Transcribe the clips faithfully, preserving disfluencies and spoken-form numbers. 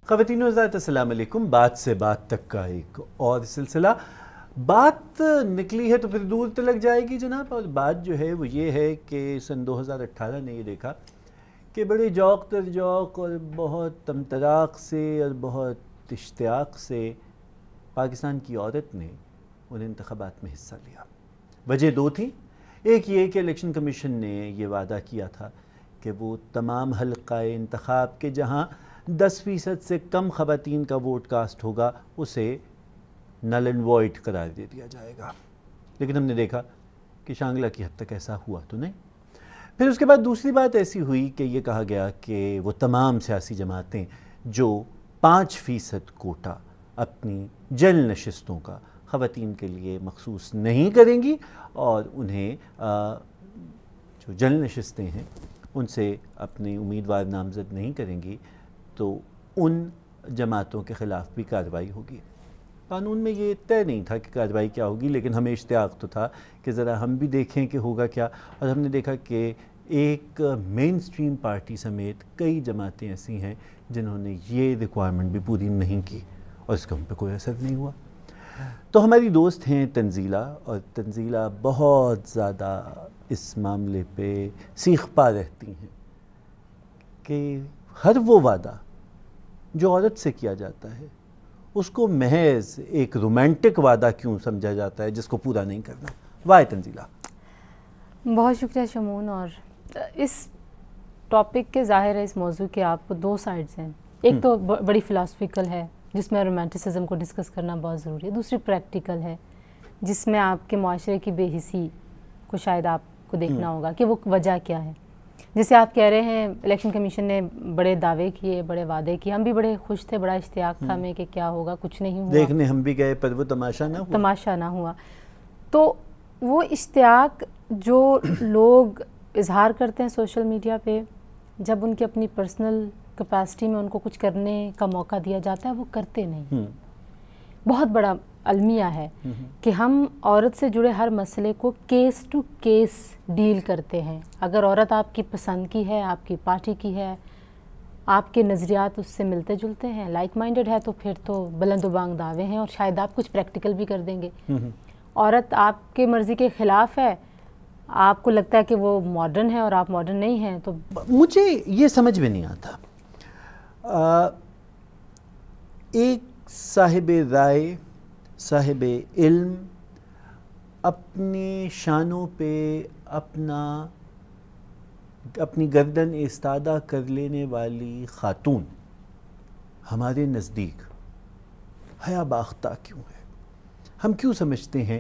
ख़वातीन व हज़रात अस्सलाम वालेकुम। बात से बात तक का एक और सिलसिला। बात निकली है तो फिर दूर तक लग जाएगी जनाब। और बात जो है वो ये है कि सन दो हज़ार अठारह ने ये देखा कि बड़े जौक तर जौक और बहुत तमतराक से और बहुत इश्तियाक से पाकिस्तान की औरत ने उन इंतख़ाबात में हिस्सा लिया। वजह दो थी। एक ये कि इलेक्शन कमीशन ने ये वादा किया था कि वो तमाम हल्का इंतख़ाब के जहाँ दस फ़ीसद से कम ख़वातीन का वोट कास्ट होगा उसे नल एंड वॉइड करार दे दिया जाएगा। लेकिन हमने देखा कि शांगला की हद तक ऐसा हुआ तो नहीं। फिर उसके बाद दूसरी बात ऐसी हुई कि ये कहा गया कि वो तमाम सियासी जमातें जो पाँच फ़ीसद कोटा अपनी जल नशिस्तों का ख़वातीन के लिए मखसूस नहीं करेंगी और उन्हें आ, जो जल नशिस्तें हैं उनसे अपनी उम्मीदवार नामज़द नहीं करेंगी तो उन जमातों के ख़िलाफ़ भी कार्रवाई होगी। कानून में ये तय नहीं था कि कार्रवाई क्या होगी, लेकिन हमें इश्तियाक तो था कि ज़रा हम भी देखें कि होगा क्या। और हमने देखा कि एक मेन स्ट्रीम पार्टी समेत कई जमातें ऐसी हैं जिन्होंने ये रिक्वायरमेंट भी पूरी नहीं की और इसका उन पर कोई असर नहीं हुआ। तो हमारी दोस्त हैं तंजीला, और तंजीला बहुत ज़्यादा इस मामले पे सीख पा रहती हैं कि हर वो वादा जो औरत से किया जाता है उसको महज एक रोमांटिक वादा क्यों समझा जाता है जिसको पूरा नहीं करना। वाह तंजीला। बहुत शुक्रिया शमून। और इस टॉपिक के ज़ाहिर है इस मौजू के आपको दो साइड्स हैं। एक तो बड़ी फ़िलासफ़िकल है जिसमें रोमांटिसिज्म को डिस्कस करना बहुत ज़रूरी है। दूसरी प्रैक्टिकल है जिसमें आपके माशरे की बेहिसी को शायद आपको देखना होगा कि वो वजह क्या है। जैसे आप कह रहे हैं इलेक्शन कमीशन ने बड़े दावे किए, बड़े वादे किए, हम भी बड़े खुश थे, बड़ा इश्तियाक था हमें कि क्या होगा, कुछ नहीं हुआ। देखने हम भी गए पर वो तमाशा ना हुआ। तमाशा ना हुआ। तो वो इश्तियाक जो लोग इजहार करते हैं सोशल मीडिया पे, जब उनकी अपनी पर्सनल कैपेसिटी में उनको कुछ करने का मौका दिया जाता है वो करते नहीं। बहुत बड़ा अलमिया है कि हम औरत से जुड़े हर मसले को केस टू केस डील करते हैं। अगर औरत आपकी पसंद की है, आपकी पार्टी की है, आपके नज़रियात उससे मिलते जुलते हैं, लाइक माइंडेड है, तो फिर तो बुलंद-ओ-बांग दावे हैं और शायद आप कुछ प्रैक्टिकल भी कर देंगे। औरत आपके मर्ज़ी के ख़िलाफ़ है, आपको लगता है कि वो मॉडर्न है और आप मॉडर्न नहीं हैं, तो मुझे ये समझ में नहीं आता। आ, एक साहिब राय, साहिब इल्म, अपनी शानों पे अपना अपनी गर्दन इस्तादा कर लेने वाली खातून हमारे नज़दीक हया बाख्ता क्यों है? हम क्यों समझते हैं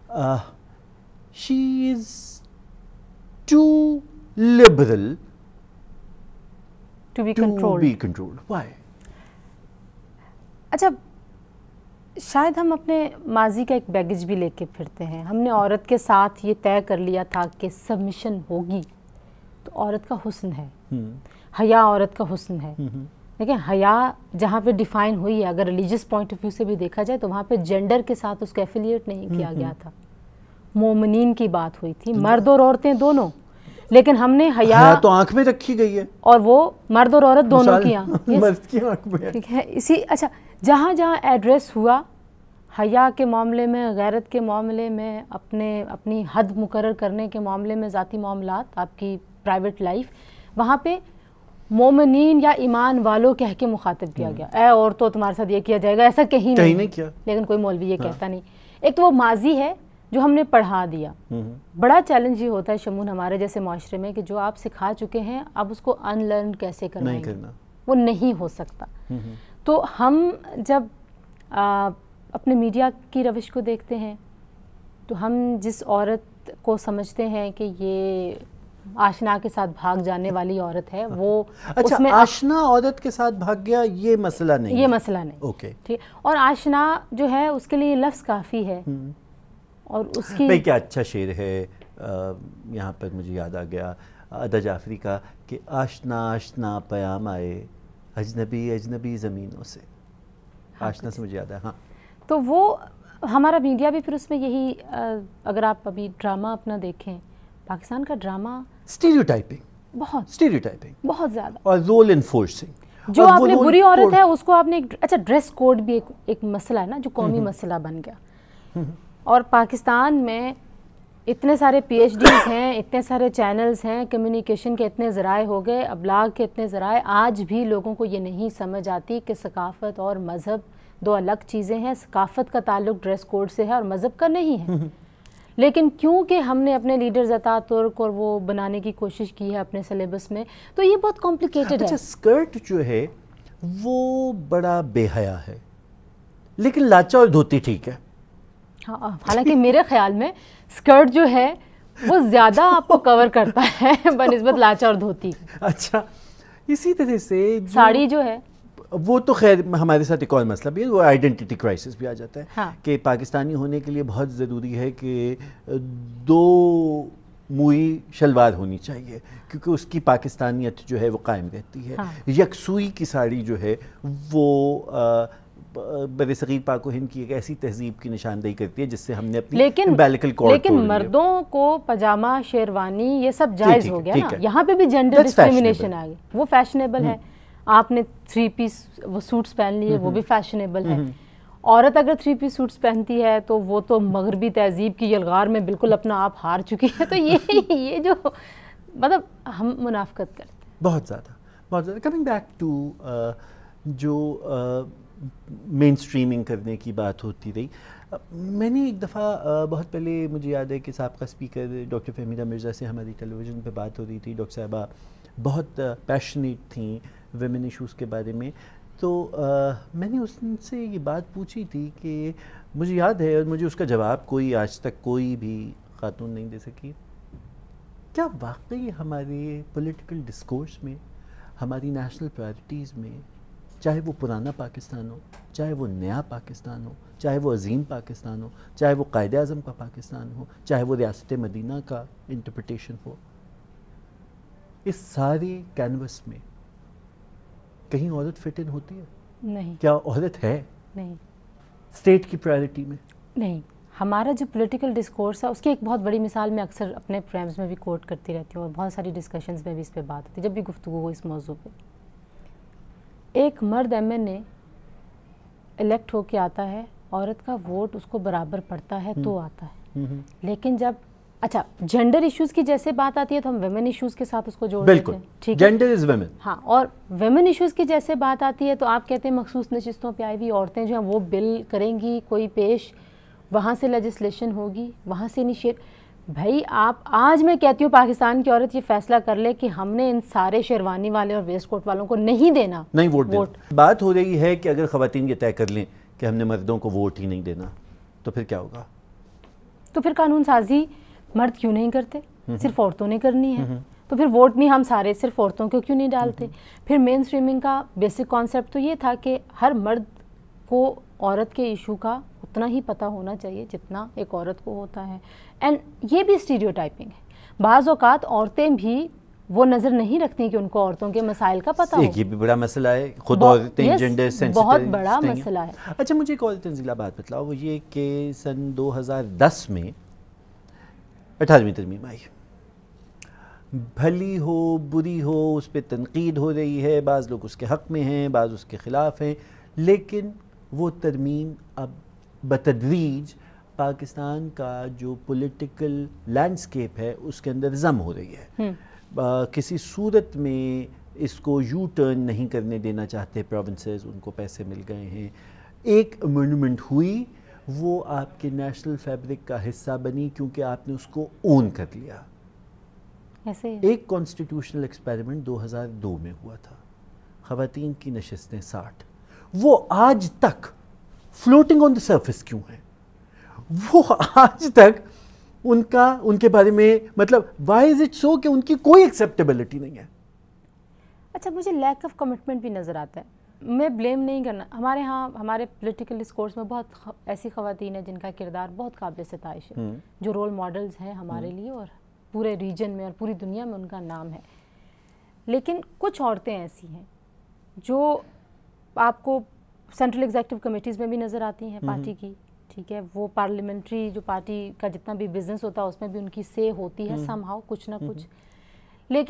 she is too liberal to be controlled? Why? अच्छा, शायद हम अपने माजी का एक बैगेज भी लेके फिरते हैं। हमने औरत के साथ ये तय कर लिया था कि सबमिशन होगी तो औरत का हुस्न है, हया औरत का हुस्न है। लेकिन हया जहाँ पे डिफ़ाइन हुई है, अगर रिलीजियस पॉइंट ऑफ व्यू से भी देखा जाए तो वहाँ पे जेंडर के साथ उसको एफिलिएट नहीं किया गया था। मोमिनीन की बात हुई थी, मर्द और औरतें दोनों। लेकिन हमने हया, हया तो आँख में रखी गई है और वो मर्द और औरत दोनों की आँख में, ठीक है। इसी अच्छा जहाँ जहाँ एड्रेस हुआ हया के मामले में, गैरत के मामले में, अपने अपनी हद मुकर्रर करने के मामले में, ज़ाती मामलात, आपकी प्राइवेट लाइफ, वहाँ पे मोमिनीन या ईमान वालों कह के मुखातिब किया गया। ए और तो तुम्हारे साथ ये किया जाएगा, ऐसा कहीं नहीं, नहीं किया। लेकिन कोई मौलवी ये हाँ। कहता नहीं। एक तो वो माजी है जो हमने पढ़ा दिया। बड़ा चैलेंज ये होता है शमून हमारे जैसे माशरे में कि जो आप सिखा चुके हैं अब उसको अनलर्न कैसे करवाएंगे, वो नहीं हो सकता। तो हम जब आ, अपने मीडिया की रविश को देखते हैं तो हम जिस औरत को समझते हैं कि ये आशना के साथ भाग जाने वाली औरत है, वो अच्छा, उसमें आशना औरत के साथ भाग गया ये मसला नहीं, ये मसला नहीं, ओके ठीक। और आशना जो है उसके लिए लफ्ज़ काफ़ी है। और उसकी भाई क्या अच्छा शेर है, यहाँ पर मुझे याद आ गया अदा जाफरी का कि आशना आशना पयाम आए अजनबी अजनबी ज़मीनों से। हाँ, आशना से मुझे याद है। हाँ, तो वो हमारा मीडिया भी फिर उसमें यही, अगर आप अभी ड्रामा अपना देखें, पाकिस्तान का ड्रामा स्टीरियोटाइपिंग, बहुत स्टीरियोटाइपिंग बहुत ज़्यादा, और रोल इन्फोर्सिंग। جو آپ نے بری عورت ہے اس کو آپ نے, اچھا ڈریس کوڈ بھی ایک ایک مسئلہ ہے نا جو قومی مسئلہ بن گیا. اور پاکستان میں اتنے سارے پی ایچ ڈیز ہیں, اتنے سارے چینلز ہیں, کمیونیکیشن کے اتنے ذرائع ہو گئے, ابلاغ کے اتنے ذرائع, آج بھی لوگوں کو یہ نہیں سمجھ آتی کہ ثقافت اور مذہب دو الگ چیزیں ہیں. ثقافت کا تعلق ڈریس کوڈ سے ہے اور مذہب کا نہیں ہے. لیکن کیونکہ ہم نے اپنے لیڈرز عطا ترک اور وہ بنانے کی کوشش کی ہے اپنے سلیبس میں, تو یہ بہت کمپلیکیٹڈ ہے. اچھا اسکرٹ جو ہے وہ بڑا بے حیا ہے, لیکن لاچا اور دھوتی ٹھیک ہے. ہاں, حالانکہ میرے خیال میں اسکرٹ جو ہے وہ زیادہ آپ کو کور کرتا ہے بنسبت لاچا اور دھوتی. اچھا, اسی طرح سے ساڑی جو ہے وہ تو خیر ہمارے ساتھ ایک اور مسئلہ بھی ہے, وہ آئیڈینٹی کرائسس بھی آ جاتا ہے. ہاں. کہ پاکستانی ہونے کے لیے بہت ضروری ہے کہ دو موئی شلوار ہونی چاہیے, کیونکہ اس کی پاکستانیت جو ہے وہ قائم رہتی ہے. ہاں. یکسوئی کی ساڑی جو ہے وہ بر صغیر پاک و ہند کی ایک ایسی تہذیب کی نشاندہی کرتی ہے جس سے ہم نے اپنی امبیلیکل کارڈ توڑ لیکن مردوں کو پجامہ شیروانی یہ سب جائز ہو گیا نا, یہاں پہ بھی جینڈر ڈسکریمنیشن آ گئی. وہ فیشنیبل ہے, آپ نے تھری پیس وہ سوٹس پہن لیے وہ بھی فیشنیبل ہے. عورت اگر تھری پیس سوٹس پہنتی ہے تو وہ تو مغربی تہذیب کی یلغار میں بالکل اپنا آپ ہار چکی ہے. تو یہ یہ جو مطلب ہم منافقت کرتے ہیں بہت زیادہ بہت زیادہ. کمنگ بیک ٹو جو مین اسٹریمنگ کرنے کی بات ہوتی رہی, میں نے ایک دفعہ بہت پہلے مجھے یاد ہے کہ سابقہ اسپیکر ڈاکٹر فہمیدہ مرزا سے ہماری ٹیلی ویژن پہ بات ہو رہی تھی. ڈاکٹر صاحبہ بہت پیشنیٹ تھیں ویمن ایشوز کے بارے میں, تو میں نے اس سے یہ بات پوچھی تھی کہ مجھے یاد ہے اور مجھے اس کا جواب کوئی آج تک کوئی بھی خاتون نہیں دے سکی, کیا واقعی ہمارے پولیٹیکل ڈسکورس میں, ہماری نیشنل پرائرٹیز میں, چاہے وہ پرانا پاکستان ہو, چاہے وہ نیا پاکستان ہو, چاہے وہ عظیم پاکستان ہو, چاہے وہ قائد اعظم کا پاکستان ہو, چاہے وہ ریاست مدینہ کا انٹرپریٹیشن ہو, اس سارے کینوس میں کہیں عورت فٹ ان ہوتی ہے؟ نہیں. کیا عورت ہے نہیں اسٹیٹ کی پرائرٹی میں؟ نہیں. ہمارا جو پولیٹیکل ڈسکورس ہے اس کی ایک بہت بڑی مثال میں اکثر اپنے پروگرامز میں بھی کوٹ کرتی رہتی ہوں اور بہت ساری ڈسکشنز میں بھی اس پہ بات ہوتی ہے جب بھی گفتگو ہو اس موضوع پہ. ایک مرد ایم این اے الیکٹ ہو کے آتا ہے, عورت کا ووٹ اس کو برابر پڑتا ہے تو آتا ہے. لیکن جب اچھا جینڈر ایشوز کی جیسے بات آتی ہے تو ہم ویمن ایشوز کے ساتھ اس کو جوڑ دیتے ہیں. ٹھیک ہے, جینڈر از ویمن. ہاں, اور ویمن ایشوز کی جیسے بات آتی ہے تو آپ کہتے ہیں مخصوص نشستوں پہ آئی ہوئی عورتیں جو ہیں وہ بل کریں گی کوئی پیش, وہاں سے لیجسلیشن ہوگی, وہاں سے انیشیٹ. بھائی آپ آج میں کہتی ہوں پاکستان کی عورت یہ فیصلہ کر لے کہ ہم نے ان سارے شیروانی والے اور ویسٹ کوٹ والوں کو نہیں دینا, نہیں ووٹ دینا. بات ہو رہی ہے کہ اگر خواتین یہ طے کر لیں کہ ہم نے مردوں کو ووٹ ہی نہیں دینا تو پھر کیا ہوگا؟ تو پھر قانون سازی مرد کیوں نہیں کرتے, صرف عورتوں نے کرنی ہے. تو پھر ووٹ بھی ہم سارے صرف عورتوں کو کیوں نہیں ڈالتے؟ پھر مین اسٹریمنگ کا بیسک کانسیپٹ تو یہ تھا کہ ہر مرد کو عورت کے ایشو کا اتنا ہی پتہ ہونا چاہیے جتنا ایک عورت کو ہوتا ہے. اینڈ یہ بھی اسٹیریو ٹائپنگ ہے. بعض اوقات عورتیں بھی وہ نظر نہیں رکھتی کہ ان کو عورتوں کے مسائل کا پتہ ہو. یہ بھی بڑا مسئلہ ہے, خود عورتیں جینڈر سینسٹیو بہت بڑا مسئلہ ہے. اچھا مجھے ایک اور تنزیلہ بات بتلاؤ, وہ یہ کہ سن دو ہزار دس میں اٹھارہویں ترمیم آئی, بھلی ہو بری ہو اس پہ تنقید ہو رہی ہے, بعض لوگ اس کے حق میں ہیں, بعض اس کے خلاف ہیں, لیکن وہ ترمیم اب بتدریج پاکستان کا جو پولیٹیکل لینڈسکیپ ہے اس کے اندر ضم ہو رہی ہے. کسی صورت میں اس کو یو ٹرن نہیں کرنے دینا چاہتے پروونسز, ان کو پیسے مل گئے ہیں. ایک امینڈمنٹ ہوئی, وہ آپ کے نیشنل فیبرک کا حصہ بنی کیونکہ آپ نے اس کو اون کر لیا. ایسے ایک کانسٹیٹیوشنل ایکسپیریمنٹ دو ہزار دو میں ہوا تھا, خواتین کی نشستیں ساٹھ, وہ آج تک فلوٹنگ آن دا سرفیس کیوں ہیں؟ وہ آج تک ان کا ان کے بارے میں مطلب وائی از اٹ سو کہ ان کی کوئی ایکسیپٹیبلٹی نہیں ہے. اچھا مجھے لیک آف کمٹمنٹ بھی نظر آتا ہے. میں بلیم نہیں کرنا, ہمارے ہاں ہمارے پولیٹیکل ڈسکورس میں بہت ایسی خواتین ہیں جن کا کردار بہت قابل ستائش ہے, جو رول ماڈلز ہیں ہمارے لیے اور پورے ریجن میں اور پوری دنیا میں ان کا نام ہے. لیکن کچھ عورتیں ایسی ہیں جو آپ کو سینٹرل ایگزیکٹو کمیٹیز میں بھی نظر آتی ہیں پارٹی کی, ٹھیک ہے, وہ پارلیمنٹری جو پارٹی کا جتنا بھی بزنس ہوتا ہے اس میں بھی ان کی سے ہوتی ہے سم ہاؤ کچھ نہ کچھ. لیکن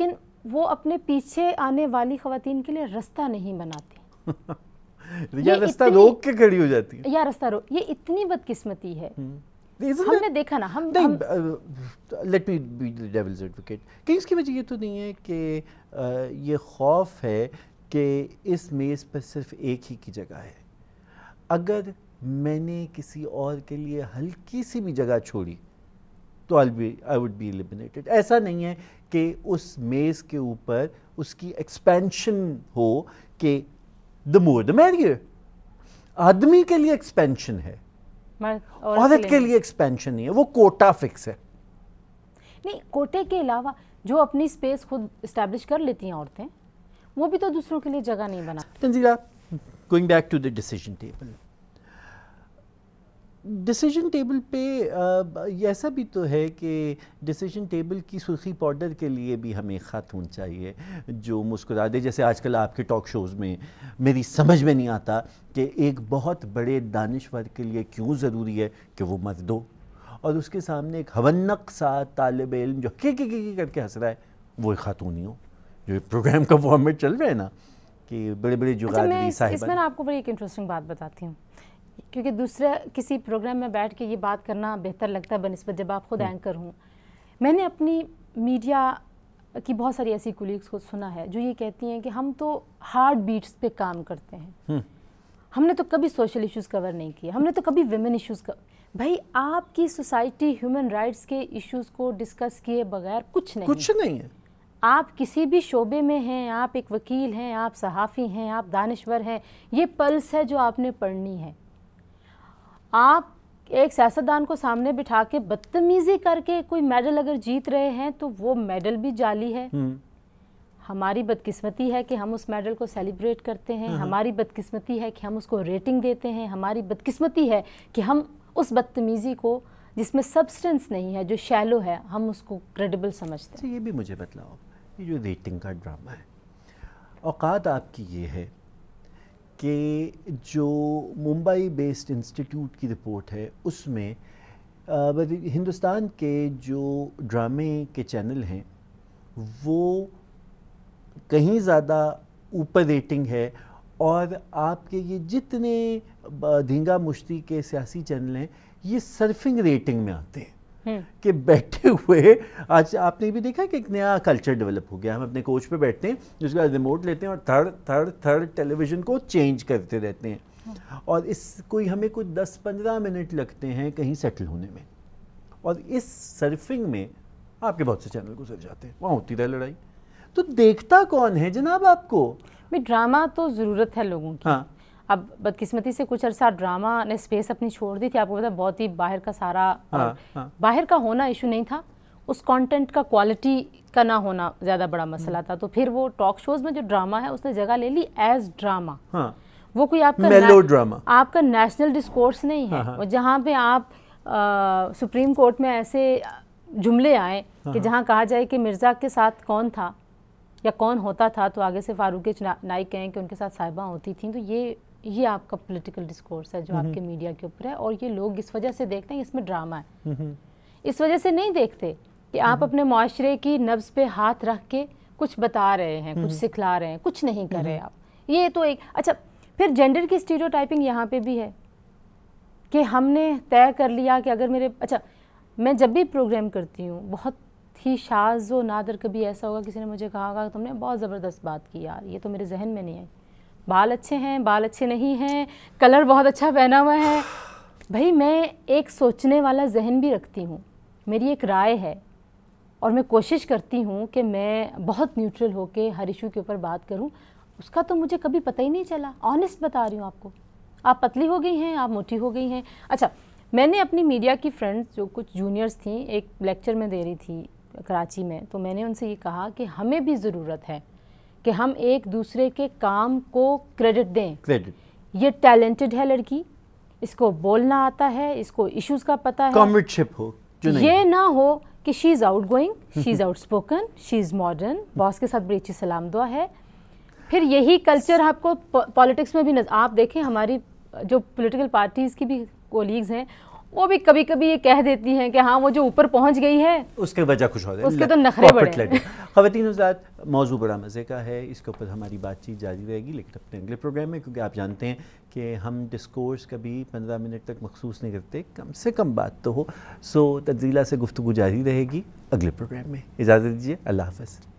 وہ اپنے پیچھے آنے والی خواتین کے لیے رستہ نہیں بناتی یا رستہ روک کے کھڑی ہو جاتی ہے، یا رستہ روک. یہ اتنی بدقسمتی ہے. ہم نے دیکھا نا، ہم let me be the devil's advocate کہ اس کی وجہ یہ تو نہیں ہے کہ یہ خوف ہے کہ اس میز پر صرف ایک ہی کی جگہ ہے. اگر میں نے کسی اور کے لیے ہلکی سی بھی جگہ چھوڑی تو آئی وڈ بی ایلیمنیٹڈ. ایسا نہیں ہے کہ اس میز کے اوپر اس کی ایکسپینشن ہو کہ دا مور دا میریئر. آدمی کے لیے ایکسپینشن ہے، عورت کے لیے ایکسپینشن نہیں ہے. وہ کوٹا فکس ہے. نہیں، کوٹے کے علاوہ جو اپنی سپیس خود اسٹیبلش کر لیتی ہیں عورتیں، وہ بھی تو دوسروں کے لیے جگہ نہیں بنا. Tanzila, going back to the decision table, decision table پہ یہ ایسا بھی تو ہے کہ ڈیسیجن ٹیبل کی سرخی پاؤڈر کے لیے بھی ہمیں خاتون چاہیے جو مسکرا دے. جیسے آج کل آپ کے ٹاک شوز میں میری سمجھ میں نہیں آتا کہ ایک بہت بڑے دانشور کے لیے کیوں ضروری ہے کہ وہ مرد ہو، اور اس کے سامنے ایک ہونق سا طالب علم جو کی کی کی کر کے ہنس رہا ہے وہ ایک خاتون ہی ہو. جو پروگرام کا فارمیٹ چل رہا ہے نا کہ بڑے بڑے جغادری صاحب. اس میں آپ کو بڑی ایک انٹرسٹنگ بات بتاتی ہوں، کیونکہ دوسرے کسی پروگرام میں بیٹھ کے یہ بات کرنا بہتر لگتا ہے بنسبت جب آپ خود اینکر ہوں. میں نے اپنی میڈیا کی بہت ساری ایسی کولیگس کو سنا ہے جو یہ کہتی ہیں کہ ہم تو ہارڈ بیٹس پہ کام کرتے ہیں، ہم نے تو کبھی سوشل ایشوز کور نہیں کیے، ہم نے تو کبھی ویمن ایشوز کا. بھائی آپ کی سوسائٹی ہیومن رائٹس کے ایشوز کو ڈسکس کیے بغیر کچھ نہیں کچھ نہیں ہے. آپ کسی بھی شعبے میں ہیں، آپ ایک وکیل ہیں، آپ صحافی ہیں، آپ دانشور ہیں، یہ پلس ہے جو آپ نے پڑھنی ہے. آپ ایک سیاستدان کو سامنے بٹھا کے بدتمیزی کر کے کوئی میڈل اگر جیت رہے ہیں تو وہ میڈل بھی جعلی ہے. ہماری بدقسمتی ہے کہ ہم اس میڈل کو سیلیبریٹ کرتے ہیں، ہماری بدقسمتی ہے کہ ہم اس کو ریٹنگ دیتے ہیں، ہماری بدقسمتی ہے کہ ہم اس بدتمیزی کو جس میں سبسٹنس نہیں ہے، جو شیلو ہے، ہم اس کو کریڈیبل سمجھتے ہیں. یہ بھی مجھے بتلاؤ، یہ جو ریٹنگ کا ڈرامہ ہے، اوقات آپ کی یہ ہے کہ جو ممبئی بیسڈ انسٹیٹیوٹ کی رپورٹ ہے اس میں ہندوستان کے جو ڈرامے کے چینل ہیں وہ کہیں زیادہ اوپر ریٹنگ ہے، اور آپ کے یہ جتنے دھینگا مشتی کے سیاسی چینل ہیں یہ سرفنگ ریٹنگ میں آتے ہیں کہ بیٹھے ہوئے. آج آپ نے بھی دیکھا کہ ایک نیا کلچر ڈیولپ ہو گیا. ہم اپنے کوچ پہ بیٹھتے ہیں، جس کے بعد ریموٹ لیتے ہیں اور third third third television کو چینج کرتے رہتے ہیں، اور اس کوئی ہمیں کوئی دس پندرہ منٹ لگتے ہیں کہیں سیٹل ہونے میں. اور اس سرفنگ میں آپ کے بہت سے چینل گزر جاتے ہیں، وہاں ہوتی رہے لڑائی. تو دیکھتا کون ہے جناب آپ کو؟ ڈرامہ تو ضرورت ہے لوگوں کی. اب بدقسمتی سے کچھ عرصہ ڈرامہ نے سپیس اپنی چھوڑ دی تھی. آپ کو پتا بہت ہی باہر کا سارا، باہر کا ہونا ایشو نہیں تھا، اس کانٹینٹ کا کوالٹی کا نہ ہونا زیادہ بڑا مسئلہ تھا. تو پھر وہ ٹاک شوز میں جو ڈرامہ ہے اس نے جگہ لے لی ایز ڈرامہ. وہ کوئی آپ کا میلو ڈرامہ، آپ کا نیشنل ڈسکورس نہیں ہے جہاں پہ آپ سپریم کورٹ میں ایسے جملے آئیں کہ جہاں کہا جائے کہ مرزا کے ساتھ کون تھا یا کون ہوتا تھا تو آگے سے فاروق نائک کہیں کہ ان کے ساتھ صاحبہ ہوتی تھیں. تو یہ یہ آپ کا پولیٹیکل ڈسکورس ہے جو آپ کے میڈیا کے اوپر ہے، اور یہ لوگ اس وجہ سے دیکھتے ہیں اس میں ڈرامہ ہے. اس وجہ سے نہیں دیکھتے کہ آپ اپنے معاشرے کی نبض پہ ہاتھ رکھ کے کچھ بتا رہے ہیں، کچھ سکھلا رہے ہیں، کچھ نہیں کر رہے آپ. یہ تو ایک اچھا. پھر جینڈر کی اسٹیریوٹائپنگ یہاں پہ بھی ہے کہ ہم نے طے کر لیا کہ اگر میرے اچھا میں جب بھی پروگرام کرتی ہوں بہت ہی شاذ و نادر کبھی ایسا ہوگا کسی نے مجھے کہا ہوگا تم نے بہت زبردست بات کی یار، یہ تو میرے ذہن میں نہیں آئی. بال اچھے ہیں، بال اچھے نہیں ہیں، کلر بہت اچھا پہنا ہوا ہے. بھائی میں ایک سوچنے والا ذہن بھی رکھتی ہوں، میری ایک رائے ہے، اور میں کوشش کرتی ہوں کہ میں بہت نیوٹرل ہو کے ہر ایشو کے اوپر بات کروں. اس کا تو مجھے کبھی پتہ ہی نہیں چلا. آنیسٹ بتا رہی ہوں آپ کو. آپ پتلی ہو گئی ہیں، آپ موٹی ہو گئی ہیں. اچھا میں نے اپنی میڈیا کی فرینڈس جو کچھ جونیئرس تھیں، ایک لیکچر میں دے رہی تھی کراچی میں، تو میں نے ان سے یہ کہا کہ ہمیں بھی ضرورت ہے کہ ہم ایک دوسرے کے کام کو کریڈٹ دیں. یہ ٹیلنٹڈ ہے لڑکی، اس کو بولنا آتا ہے، اس کو ایشوز کا پتہ ہے. کامریڈ شپ ہو، یہ نہ ہو کہ she is outgoing, she is outspoken, she is modern, boss کے ساتھ بڑی اچھی سلام دعا ہے. پھر یہی کلچر آپ کو پالیٹکس میں بھی آپ دیکھیں، ہماری جو پولیٹیکل پارٹیز کی بھی کولیگز ہیں وہ بھی کبھی کبھی یہ کہہ دیتی ہیں کہ ہاں وہ جو اوپر پہنچ گئی ہے اس کے وجہ کچھ ہو رہا ہے، اس کے تو نخرے بڑے ہیں۔ خواتین حضرات، موضوع بڑا مزے کا ہے، اس کے اوپر ہماری بات چیت جاری رہے گی لیکن اپنے اگلے پروگرام میں، کیونکہ آپ جانتے ہیں کہ ہم ڈسکورس کبھی پندرہ منٹ تک مخصوص نہیں کرتے، کم سے کم بات تو ہو۔ سو تنزیلہ سے گفتگو جاری رہے گی اگلے پروگرام میں۔ اجازت دیجیے، اللہ حافظ۔